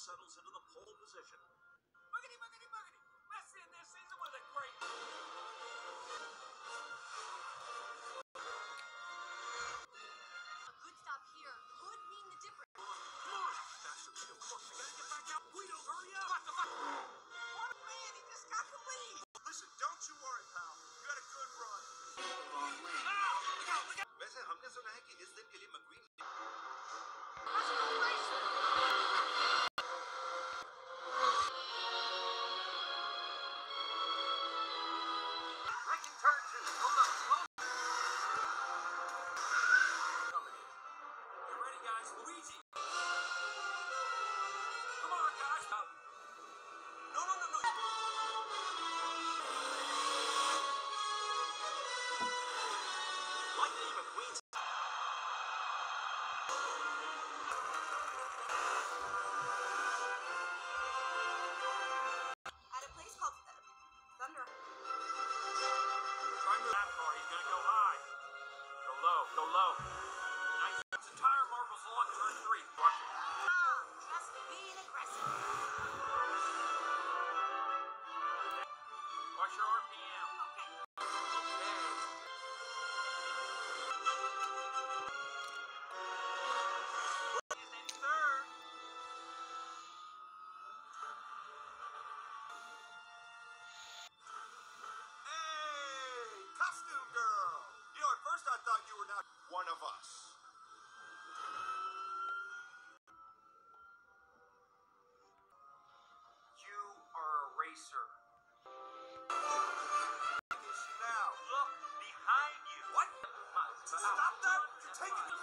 settles into the pole position. Boogity, boogity, boogity. Messi in this season with a great... A good stop here could mean the difference. Come on! Faster, Guido. Come on, I gotta get back out. Guido, hurry up! What the fuck? What, man? He just got the lead! Listen, don't you worry, pal. You had a good run. Long way. Ah! Look out, look out! वैसे हमने सुना है कि इस दिन के लिए McQueen Breaking turn 2. Hold up, slow. You ready, guys? Luigi. Come on, guys. No. Lightning McQueen's. At a place called Thunder. Try move that far. He's gonna go high. Go low. Go low. Nice. It's a tire marbles along turn 3. Just being aggressive. Watch your RPM. Okay. Is in third. Hey, costume girl. You know, at first I thought you were not one of us. You are a racer. Is she now? Look behind you. What? Stop that! You're taking